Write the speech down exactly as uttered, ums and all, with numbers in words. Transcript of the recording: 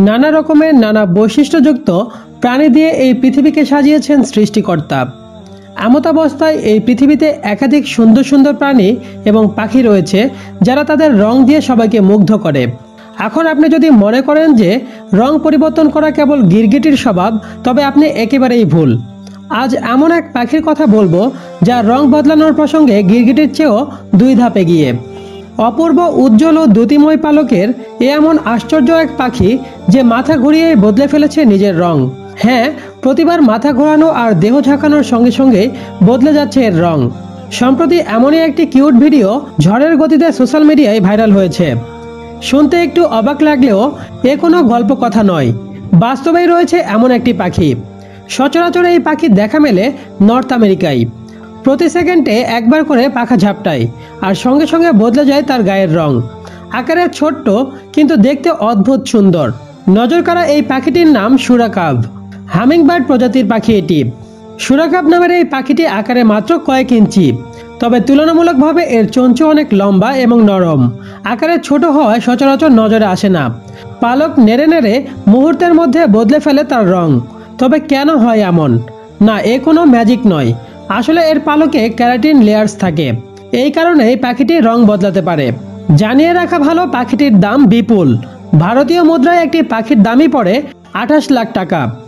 নানা রকমের নানা বৈশিষ্ট্যযুক্ত প্রাণী দিয়ে এই পৃথিবীকে সাজিয়েছেন সৃষ্টিকর্তা। এমতাবস্থায় এই পৃথিবীতে একাধিক সুন্দর সুন্দর প্রাণী এবং পাখি রয়েছে যারা তাদের রং দিয়ে সবাইকে মুগ্ধ করে। এখন আপনি যদি মনে করেন যে রং পরিবর্তন করা কেবল গিরগিটির স্বভাব, তবে আপনি একেবারেই ভুল। আজ এমন এক পাখির কথা বলবো যার রং বদলানোর প্রসঙ্গে গিরগিটির চেয়েও দুই ধাপ এগিয়ে। অপূর্ব উজ্জ্বল ও দ্যুতিময় পালকের এ এমন আশ্চর্য এক পাখি যে মাথা ঘুরিয়ে বদলে ফেলেছে নিজের রং। হ্যাঁ, প্রতিবার মাথা ঘোরানো আর দেহ ঝাঁকানোর সঙ্গে সঙ্গে বদলে যাচ্ছে এর রং। সম্প্রতি এমনই একটি কিউট ভিডিও ঝড়ের গতিতে সোশ্যাল মিডিয়ায় ভাইরাল হয়েছে। শুনতে একটু অবাক লাগলেও এ কোনো গল্প কথা নয়, বাস্তবেই রয়েছে এমন একটি পাখি। সচরাচর এই পাখি দেখা মেলে নর্থ আমেরিকায়। প্রতি সেকেন্ডে একবার করে পাখা ঝাপটায় আর সঙ্গে সঙ্গে বদলে যায় তার গায়ের রং। আকারে ছোট্ট কিন্তু দেখতে অদ্ভুত সুন্দর। নজরকাড়া এই পাখিটির নাম সুরাকাভ। হামিংবার্ড প্রজাতির পাখি এটি। সুরাকাভ নামের এই পাখিটি আকারে মাত্র কয়েক ইঞ্চি, তবে তুলনামূলকভাবে এর চঞ্চু অনেক লম্বা এবং নরম। আকারে ছোট হওয়ায় সচরাচর নজরে আসে না। পালক নেড়ে নেড়ে মুহূর্তের মধ্যে বদলে ফেলে তার রং। তবে কেন হয় এমন? না, এ কোনো ম্যাজিক নয়। আসলে এর পালকে ক্যারাটিন লেয়ার্স থাকে, এই কারণেই পাখিটি রং বদলাতে পারে। জানিয়ে রাখা ভালো, পাখিটির দাম বিপুল। ভারতীয় মুদ্রায় একটি পাখির দামই পড়ে আঠাশ লাখ টাকা।